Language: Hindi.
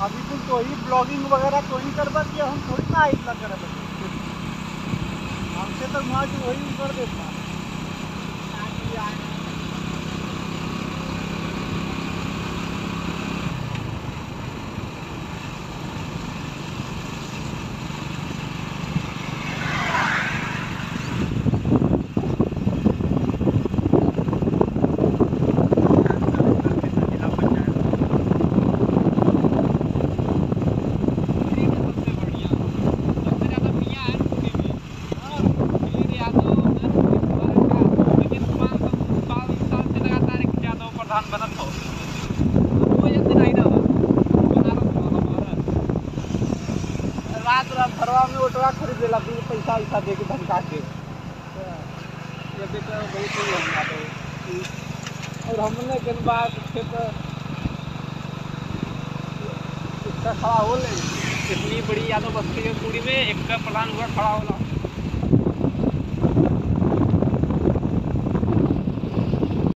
अभी तो ही ब्लॉगिंग वगैरह तो ही कर बस, हम थोड़ी ना इतना कर हमसे तो वहाँ जो वही कर देता। रात रात भरवा में ओटवा खरीद लेला, पैसा वैसा दे के धमका के। ये बेटा बहुत ही हमला दो, और हमने के बाद खेत इसका खड़ा हो ले, इतनी बड़ी यादव बस्ती के पूरी में एक का प्लान हुआ खड़ा होला।